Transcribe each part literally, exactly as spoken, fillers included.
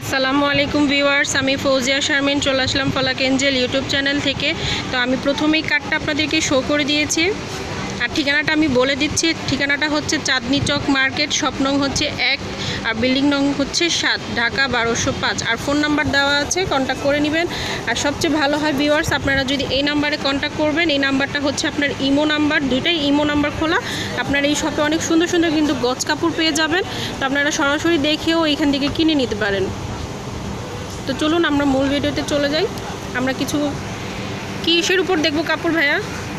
আসসালামু আলাইকুম ভিউয়ার্স, আমি ফৌজিয়া শারমিন চলে আসলাম ফলাক এঞ্জেল ইউটিউব চ্যানেল থেকে। তো আমি প্রথমেই কার্ডটা আপনাদেরকে শো করে দিয়েছি, আর ঠিকানাটা আমি বলে দিচ্ছি। ঠিকানাটা হচ্ছে চাঁদনি চক মার্কেট, শপ নং হচ্ছে এক, আর বিল্ডিং নং হচ্ছে সাত, ঢাকা বারোশো পাঁচ। আর ফোন নাম্বার দেওয়া আছে, কন্ট্যাক্ট করে নেবেন। আর সবচেয়ে ভালো হয় ভিউয়ার্স, আপনারা যদি এই নাম্বারে কন্ট্যাক্ট করবেন, এই নাম্বারটা হচ্ছে আপনার ইমো নাম্বার, দুইটাই ইমো নাম্বার খোলা। আপনারা এই শপে অনেক সুন্দর সুন্দর কিন্তু গজ কাপড় পেয়ে যাবেন। তো আপনারা সরাসরি দেখেও এখান থেকে কিনে নিতে পারেন। তো চলুন আমরা মূল ভিডিওতে চলে যাই। আমরা কিছু কিসের উপর দেখবো কাপড় ভাইয়া?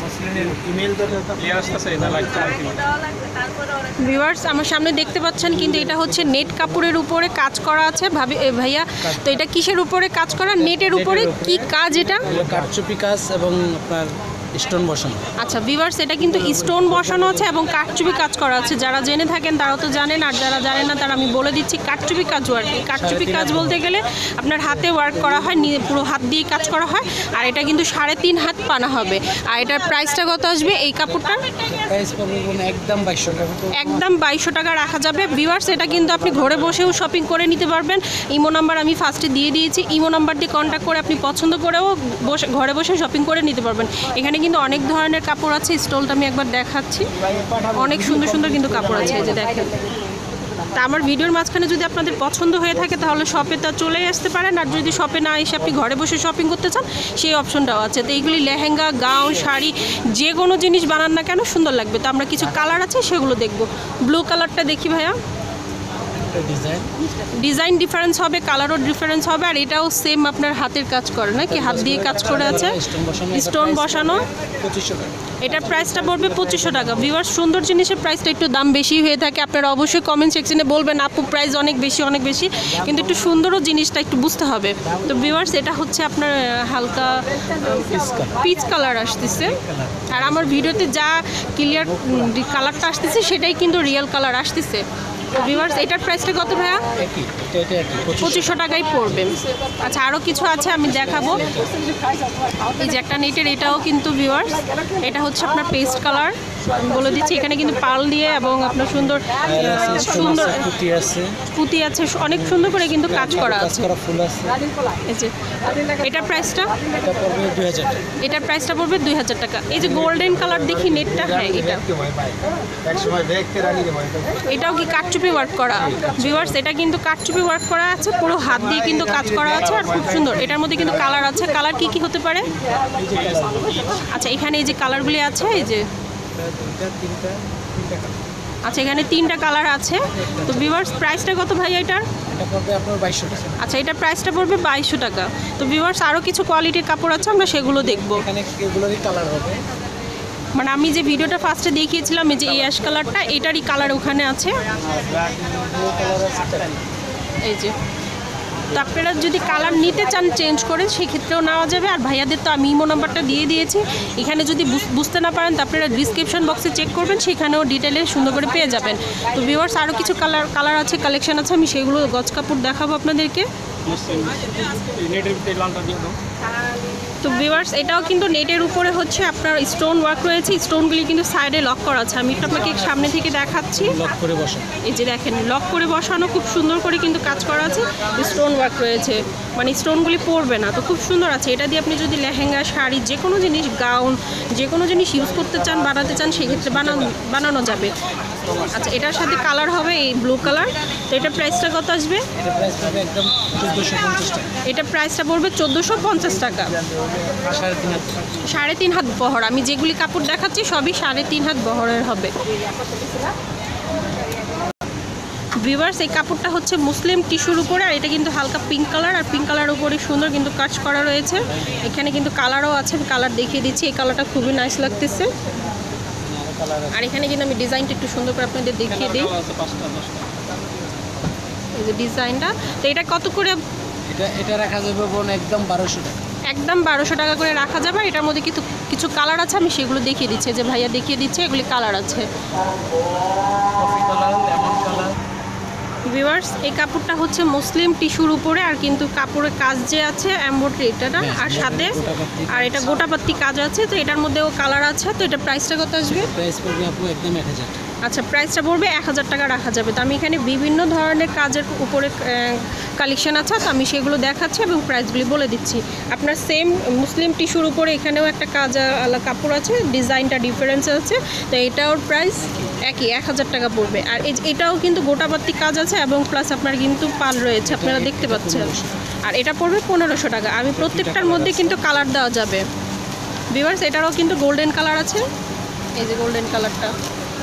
ভিউয়ার্স, আমার সামনে দেখতে পাচ্ছেন কিন্তু এটা হচ্ছে নেট কাপড়ের উপরে কাজ করা আছে। ভাবি ভাইয়া, তো এটা কিসের উপরে কাজ করা? নেটের উপরে কি কাজ? এটা কারচুপি কাজ এবং আপনার স্টোন বসানো। আচ্ছা ভিউয়ার্স, এটা কিন্তু স্টোন বসানো আছে এবং কারচুপি কাজ করা আছে। যারা জেনে থাকেন তারা তো জানেন, আর যারা জানেন না তারা আমি বলে দিচ্ছি কারচুপি কাজ ওয়ার্ক। এই কারচুপি কাজ বলতে গেলে আপনার হাতে ওয়ার্ক করা হয়, পুরো হাত দিয়ে কাজ করা হয়। আর এটা কিন্তু সাড়ে তিন হাত পানা হবে। আর এটার প্রাইসটা কত আসবে এই কাপড়টার? প্রাইস পড়বে একদম বাইশশো টাকা। একদম বাইশশো টাকা রাখা যাবে ভিউয়ার্স। এটা কিন্তু আপনি ঘরে বসেও শপিং করে নিতে পারবেন। ইমো নাম্বার আমি ফার্স্টে দিয়ে দিয়েছি, ইমো নাম্বার দিয়ে কন্ট্যাক্ট করে আপনি পছন্দ করেও বসে ঘরে বসে শপিং করে নিতে পারবেন। এখানে কিন্তু অনেক ধরনের কাপড় আছে। স্টলটা আমি একবার দেখাচ্ছি, অনেক সুন্দর সুন্দর কিন্তু কাপড় আছে, এই যে দেখেন। তা আমার ভিডিওর মাঝখানে যদি আপনাদের পছন্দ হয়ে থাকে তাহলে শপে তা চলেই আসতে পারেন, আর যদি শপে না এসে আপনি ঘরে বসে শপিং করতে চান সেই অপশনটাও আছে। তো এইগুলি লেহেঙ্গা, গাউন, শাড়ি, যে কোনো জিনিস বানান না কেন সুন্দর লাগবে। তো আমরা কিছু কালার আছে সেগুলো দেখব। ব্লু কালারটা দেখি ভাইয়া। ডিজাইন ডিফারেন্স হবে, কালারও ডিফারেন্স হবে। আর এটাও সেম আপনার হাতের কাজ করে নাকি, হাত দিয়ে কাজ করে আছে, স্টোন বসানো। এটার প্রাইসটা পড়বে পঁচিশশো টাকা। ভিউয়ার্স, সুন্দর জিনিসের প্রাইসটা একটু দাম বেশি হয়ে থাকে। আপনারা অবশ্যই কমেন্ট সেকশনে বলবেন আপু প্রাইস অনেক বেশি অনেক বেশি, কিন্তু একটু সুন্দরও জিনিসটা একটু বুঝতে হবে। তো ভিউয়ার্স, এটা হচ্ছে আপনার হালকা পিচ কালার আসতেছে। আর আমার ভিডিওতে যা ক্লিয়ার কালারটা আসতেছে সেটাই কিন্তু রিয়েল কালার আসতেছে। ভিউয়ার্স, এটার প্রাইসটা কত ভাইয়া? পঁচিশশো টাকাই পড়বে। আচ্ছা, আরও কিছু আছে আমি দেখাবো। এই যে একটা নেটের, এটাও কিন্তু ভিউয়ার্স, এটা হচ্ছে আপনার পেস্ট কালার। আমি বলে দিচ্ছি এখানে কিন্তু পার্ল দিয়ে এবং আপনার সুন্দর সুন্দর পুঁতি আছে, অনেক সুন্দর করে কিন্তু কাজ করা আছে। এই যে এটার প্রাইসটা, এটার প্রাইসটা পড়বে দুই হাজার টাকা। এই যে গোল্ডেন কালার দেখি নেটটা, হ্যাঁ এটা এটাও কি কারচুপি ওয়ার্ক করা? ভিউয়ার্স, এটা কিন্তু কারচুপি ওয়ার্ক করা আছে, পুরো হাত দিয়ে কিন্তু কাজ করা আছে, আর খুব সুন্দর। এটার মধ্যে কিন্তু কালার আছে। কালার কি কি হতে পারে? আচ্ছা, এখানে এই যে কালারগুলি আছে, এই যে আচ্ছা এখানে তিনটা কালার আছে। তো ভিউয়ার্স, প্রাইসটা কত ভাই এটার? আচ্ছা, এটার প্রাইসটা পড়বে বাইশশো টাকা। তো ভিউয়ার্স, আরও কিছু কোয়ালিটির কাপড় আছে, আমরা সেগুলো দেখবো। মানে আমি যে ভিডিওটা ফার্স্টে দেখিয়েছিলাম, এই যে এই অ্যাশ কালারটা, এটারই কালার ওখানে আছে, এই যে। তো আপনারা যদি কালার নিতে চান চেঞ্জ করে সেক্ষেত্রেও নেওয়া যাবে। আর ভাইয়াদের তো আমি ইমো নাম্বারটা দিয়ে দিয়েছি, এখানে যদি বুঝতে না পারেন তো আপনারা ডিসক্রিপশন বক্সে চেক করবেন, সেখানেও ডিটেলে সুন্দর করে পেয়ে যাবেন। তো ভিউয়ার্স, আরও কিছু কালার কালার আছে, কালেকশন আছে, আমি সেগুলো গজ কাপড় দেখাবো আপনাদেরকে। তো ভিউয়ার্স, এটাও কিন্তু নেটের উপরে হচ্ছে আপনার স্টোন ওয়ার্ক রয়েছে। স্টোনগুলি কিন্তু সাইডে লক করা আছে। আমি একটু আপনাকে সামনে থেকে দেখাচ্ছি। এই যে দেখেন, লক করে বসানো, খুব সুন্দর করে কিন্তু কাজ করা আছে, স্টোন ওয়ার্ক রয়েছে, মানে স্টোনগুলি পড়বে না। তো খুব সুন্দর আছে। এটা দিয়ে আপনি যদি লেহেঙ্গা, শাড়ি, যে কোনো জিনিস, গাউন, যে কোনো জিনিস ইউজ করতে চান, বানাতে চান, সেক্ষেত্রে বানানো বানানো যাবে। আচ্ছা, এটার সাথে কালার হবে এই ব্লু কালার। তো এটার প্রাইসটা কত আসবে? এটা প্রাইসটা পড়বে চোদ্দোশো পঞ্চাশ টাকা। সাড়ে তিন হাত বহর। আমি যেগুলি কাপড় দেখাচ্ছি সবই সাড়ে তিন হাত বহরের হবে। ভিউয়ার্স, এই কাপড়টা হচ্ছে মুসলিম টিস্যুর উপরে, আর এটা কিন্তু হালকা পিঙ্ক কালার, আর পিঙ্ক কালার উপরে সুন্দর কিন্তু কাজ করা রয়েছে। এখানে কিন্তু কালারও আছে, কালার দেখিয়ে দিচ্ছি। এই কালারটা খুবই নাইস লাগতেছে। আর এখানে কিন্তু আমি ডিজাইনটা একটু সুন্দর করে আপনাদের দেখিয়ে দিই, এই যে ডিজাইনটা। তো এটা কত করে? এটা এটা রাখা যাবে একদম বারোশো টাকা। একদম বারোশো টাকা করে রাখা যাবে। এটার মধ্যে কিছু কিছু কালার আছে, আমি সেগুলো দেখিয়ে দিচ্ছি, যে ভাইয়া দেখিয়ে দিচ্ছে এগুলি কালার আছে। ভিউয়ার্স, এই কাপড়টা হচ্ছে মুসলিম টিস্যুর উপরে, আর কিন্তু কাপড়ের কাজ যে আছে এমব্রয়ডারি, এটা না, আর সাথে আর এটা গোটাপাত্তি কাজ আছে। তো এটার মধ্যেও কালার আছে। তো এটা প্রাইসটা কত আসবে? প্রাইস পড়বে আপু একদম এক হাজার টাকা। আচ্ছা, প্রাইসটা পড়বে এক হাজার টাকা রাখা যাবে। তো আমি এখানে বিভিন্ন ধরনের কাজের উপরে কালেকশন আছে, তো আমি সেগুলো দেখাচ্ছি এবং প্রাইসগুলি বলে দিচ্ছি। আপনার সেম মুসলিম টিস্যুর উপরে এখানেও একটা কাজ আলা কাপড় আছে, ডিজাইনটা ডিফারেন্স আছে, তো এটাও প্রাইস একই এক হাজার টাকা পড়বে। আর এই এটাও কিন্তু গোটাবাতি কাজ আছে এবং প্লাস আপনার কিন্তু পাল রয়েছে, আপনারা দেখতে পাচ্ছেন। আর এটা পড়বে পনেরোশো টাকা। আমি প্রত্যেকটার মধ্যে কিন্তু কালার দেওয়া যাবে ভিউয়ার্স। এটারও কিন্তু গোল্ডেন কালার আছে, এই যে গোল্ডেন কালারটা।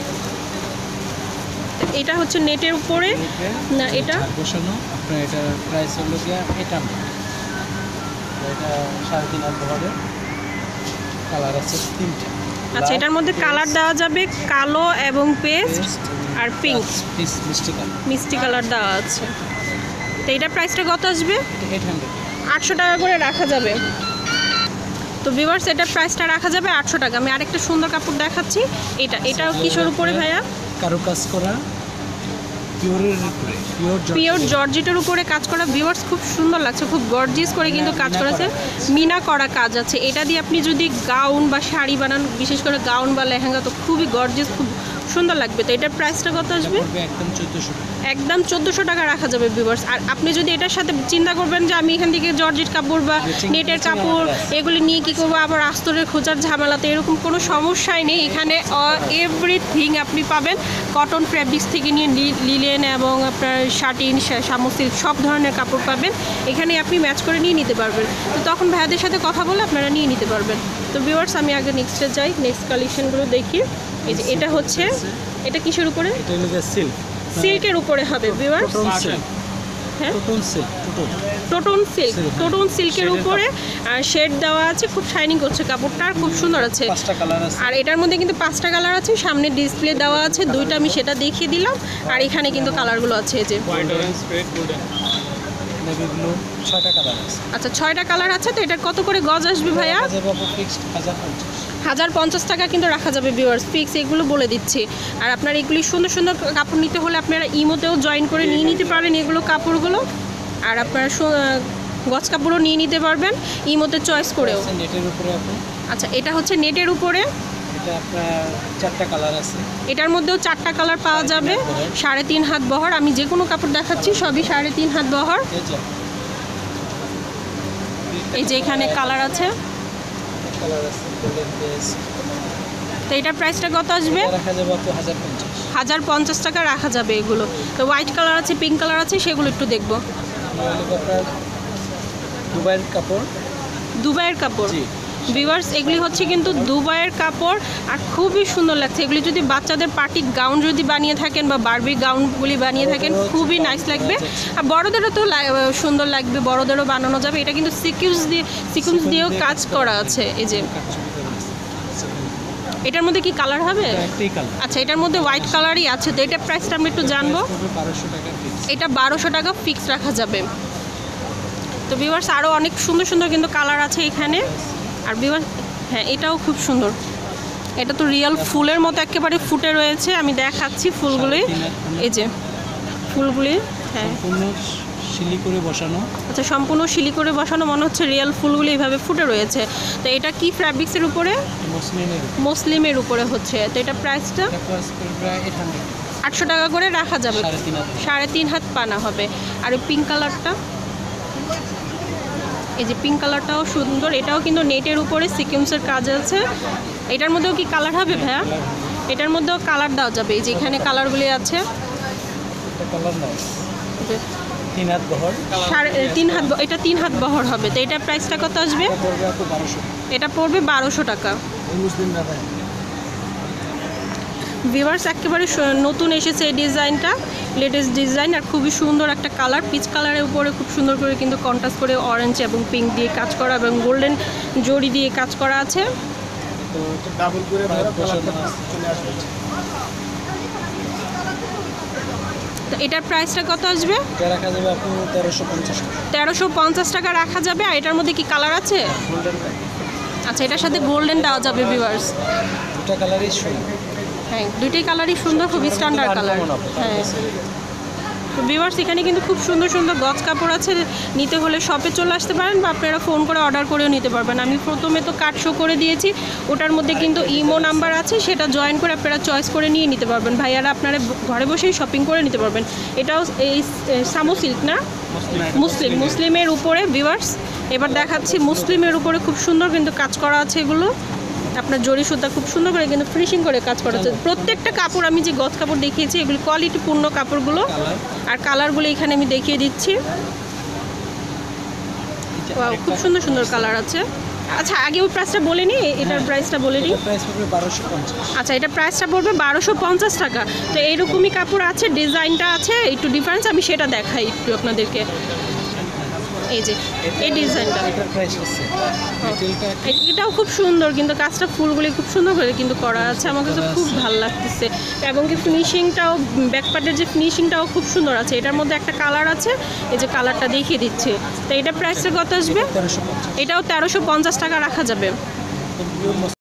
এটা হচ্ছে নেটের উপরে না, এটা বসানো আপনার এটা প্রাইস হলো গিয়া এটা এটা সাড়ে তিন হাত বহরের কালার আছে তিনটা। আচ্ছা, এটার মধ্যে কালার দেওয়া যাবে কালো এবং পেস্ট আর পিঙ্ক মিষ্টি কালার মিষ্টি কালার দেওয়া আছে। তো এটার প্রাইসটা কত আসবে? এইট হান্ড্রেড আটশো টাকা করে রাখা যাবে। তো ভিউয়ার্স, এটার প্রাইসটা রাখা যাবে আটশো টাকা। আমি আরেকটা সুন্দর কাপড় দেখাচ্ছি। এটা এটাও কিসের উপরে ভাইয়া? কারো কাজ করা পিওরের উপরে, পিওর পিওর জর্জেটের উপরে কাজ করা। ভিউয়ার্স, খুব সুন্দর লাগছে, খুব গর্জিয়াস করে কিন্তু কাজ করেছে, মিনা করা কাজ আছে। এটা দিয়ে আপনি যদি গাউন বা শাড়ি বানান, বিশেষ করে গাউন বা লেহেঙ্গা, তো খুবই গর্জিয়াস, খুব সুন্দর লাগবে। তো এটার প্রাইসটা কত আসবে? একদম চোদ্দোশো টাকা। একদম চোদ্দোশো টাকা রাখা যাবে ভিউয়ার্স। আর আপনি যদি এটার সাথে চিন্তা করবেন যে আমি এখান থেকে জর্জেট কাপড় বা নেটের কাপড় এগুলি নিয়ে কী করবো, আবার আস্তরের খোঁজার ঝামেলাতে, এরকম কোনো সমস্যাই নেই। এখানে এভরিথিং আপনি পাবেন, কটন ফ্যাব্রিক্স থেকে নিয়ে লিলেন এবং আপনার শার্টিন, শামু সিল্ক, সব ধরনের কাপড় পাবেন। এখানে আপনি ম্যাচ করে নিয়ে নিতে পারবেন। তো তখন ভাইয়াদের সাথে কথা বলে আপনারা নিয়ে নিতে পারবেন। তো ভিউয়ার্স, আমি আগে নেক্সটে যাই, নেক্সট কালেকশনগুলো দেখি। এই যে এটা হচ্ছে, এটা কিসের উপরে? এটা হলো সিল্ক, সিল্কের উপরে হবে ভিউয়ার্স। হ্যাঁ, টোটন সিল্ক, টোটন সিল্ক, টোটন সিল্কের উপরে আর শেড দেওয়া আছে, খুব শাইনিং করছে কাপড়টা, আর খুব সুন্দর আছে। পাঁচটা কালার আছে। আর এটার মধ্যে কিন্তু পাঁচটা কালার আছে, সামনে ডিসপ্লে দেওয়া আছে দুইটা, আমি সেটা দেখিয়ে দিলাম। আর এখানে কিন্তু কালারগুলো আছে, এই যে white, orange, red, golden, navy blue, ছয়টা কালার আছে। আচ্ছা, ছয়টা কালার আছে। তো এটার কত করে গজ আসবে ভাইয়া? ফিক্সড হাজার পঞ্চাশ হাজার পঞ্চাশ টাকা কিন্তু রাখা যাবে ভিউয়ার্স, ফিক্স, এগুলো বলে দিচ্ছি। আর আপনার এগুলি সুন্দর সুন্দর কাপড় নিতে হলে আপনারা ইমোতেও জয়েন করে নিয়ে নিতে পারেন এগুলো কাপড়গুলো। আর আপনারা গজ কাপড়ও নিয়ে নিতে পারবেন ইমোতে চয়েস করেও। নেটের উপরে আপনি, আচ্ছা, এটা হচ্ছে নেটের উপরে, এটা আপনার চারটা কালার আছে। এটার মধ্যেও চারটা কালার পাওয়া যাবে, সাড়ে তিন হাত বহর। আমি যে কোনো কাপড় দেখাচ্ছি সবই সাড়ে তিন হাত বহর। এই যে এখানে কালার আছে, কালার আছে গোল্ডেন পেস্ট। তো এটার প্রাইসটা কত আসবে? রাখা যাবে আপনি হাজার পঞ্চাশ হাজার পঞ্চাশ টাকা রাখা যাবে এগুলো। তো হোয়াইট কালার আছে, পিঙ্ক কালার আছে, সেগুলো একটু দেখবো। আপনার দুবাইয়ের কাপড়, দুবাইয়ের কাপড় জি। ভিউয়ার্স, এগুলি হচ্ছে কিন্তু দুবাইয়ের কাপড়, আর খুবই সুন্দর লাগছে। এগুলি যদি বাচ্চাদের পার্টি গাউন যদি বানিয়ে থাকেন বা বারবি গাউনগুলি বানিয়ে থাকেন, খুবই নাইস লাগবে। আর বড়োদেরও তো সুন্দর লাগবে, বড়োদেরও বানানো যাবে। এটা কিন্তু সিকুয়েন্স দিয়ে সিকুয়েন্স দিয়েও কাজ করা আছে। এই যে এটার মধ্যে কি কালার হবে? আচ্ছা, এটার মধ্যে হোয়াইট কালারই আছে। তো এটার প্রাইসটা আমি একটু জানবো। এটা বারোশো টাকা ফিক্স রাখা যাবে। তো ভিউয়ার্স, আরও অনেক সুন্দর সুন্দর কিন্তু কালার আছে এখানে। আর ভিউয়ার্স, হ্যাঁ, এটাও খুব সুন্দর। এটা তো রিয়েল ফুলের মতো একেবারে ফুটে রয়েছে। আমি দেখাচ্ছি ফুলগুলি, এই যে ফুলগুলি, হ্যাঁ, শিলি করে বসানো। আচ্ছা, সম্পূর্ণ শিলি করে বসানো, মনে হচ্ছে রিয়েল ফুলগুলি এইভাবে ফুটে রয়েছে। তো এটা কি ফ্যাব্রিক্সের উপরে? মুসলিমের মুসলিমের উপরে হচ্ছে। তো এটা প্রাইসটা আটশো টাকা করে রাখা যাবে, সাড়ে তিন হাত পানা হবে। আর ওই পিঙ্ক কালারটা, এই যে পিঙ্ক কালারটাও সুন্দর, এটাও কিন্তু নেটের উপরে সিকুয়েন্সের কাজ আছে। এটার মধ্যেও কি কালার হবে ভাইয়া? এটার মধ্যেও কালার দেওয়া যাবে, এই যে এখানে কালারগুলি আছে। তিন হাত বহর, সাড়ে তিন হাত, এটা তিন হাত বহর হবে। তো এটার প্রাইসটা কত আসবে? এটা পড়বে বারোশো টাকা। ভিউয়ার্স, একেবারে নতুন এসেছে এই ডিজাইনটা, লেটেস্ট ডিজাইন, আর খুবই সুন্দর একটা কালার, পিচ কালারের উপরে খুব সুন্দর করে কিন্তু কন্ট্রাস্ট করে অরেঞ্জ এবং পিঙ্ক দিয়ে কাজ করা এবং গোল্ডেন জরি দিয়ে কাজ করা আছে। তো এটার প্রাইসটা কত আসবে? রাখা যাবে আপনি তেরোশো পঞ্চাশ টাকা। তেরোশো পঞ্চাশ টাকা রাখা যাবে। আর এটার মধ্যে কি কালার আছে? আচ্ছা, এটার সাথে গোল্ডেন দেওয়া যাবে ভিউয়ার্স। দুটো কালারই সুন্দর, হ্যাঁ, দুইটাই কালারই সুন্দর, খুবই স্ট্যান্ডার্ড কালার। হ্যাঁ, তো ভিউয়ার্স এখানে কিন্তু খুব সুন্দর সুন্দর গজ কাপড় আছে, নিতে হলে শপে চলে আসতে পারেন বা আপনারা ফোন করে অর্ডার করেও নিতে পারবেন। আমি প্রথমে তো কার্ড শো করে দিয়েছি, ওটার মধ্যে কিন্তু ইমো নাম্বার আছে, সেটা জয়েন করে আপনারা চয়েস করে নিয়ে নিতে পারবেন। ভাইয়ারা আপনারা ঘরে বসেই শপিং করে নিতে পারবেন। এটাও এই সামো সিল্ক না, মুসলিম মুসলিমের উপরে ভিউয়ার্স। এবার দেখাচ্ছি মুসলিমের উপরে খুব সুন্দর কিন্তু কাজ করা আছে, এগুলো আপনার জরি সুতা খুব সুন্দর করে কিন্তু ফিনিশিং করে কাজ করা আছে। প্রত্যেকটা কাপড় আমি যে গজ কাপড় দেখিয়েছি এগুলো কোয়ালিটিপূর্ণ কাপড়গুলো, আর কালারগুলো এখানে আমি দেখিয়ে দিচ্ছি। Wow, খুব সুন্দর সুন্দর কালার আছে। আচ্ছা আগে ওই প্রাইসটা বলে নিই, এটার প্রাইসটা বলে নিই। প্রাইস পড়বে বারোশো পঞ্চাশ। আচ্ছা এটা প্রাইসটা পড়বে বারোশো পঞ্চাশ টাকা। তো এইরকমই কাপড় আছে, ডিজাইনটা আছে একটু ডিফারেন্স, আমি সেটা দেখাই একটু আপনাদেরকে। এই যে এই ডিজাইনটা, এটার প্রাইস আছে রিটেলটা এটাও খুব সুন্দর কিন্তু কাজটা ফুলগুলি খুব সুন্দর করে কিন্তু করা আছে, আমার কাছে খুব ভালো লাগতেছে। এবং কি ফিনিশিংটাও, ব্যাকপার্টের যে ফিনিশিংটাও খুব সুন্দর আছে। এটার মধ্যে একটা কালার আছে, এই যে কালারটা দেখিয়ে দিচ্ছে। তো এটা প্রাইসটা কত আসবে? তেরোশো পঞ্চাশ। এটাও তেরোশো পঞ্চাশ টাকা রাখা যাবে।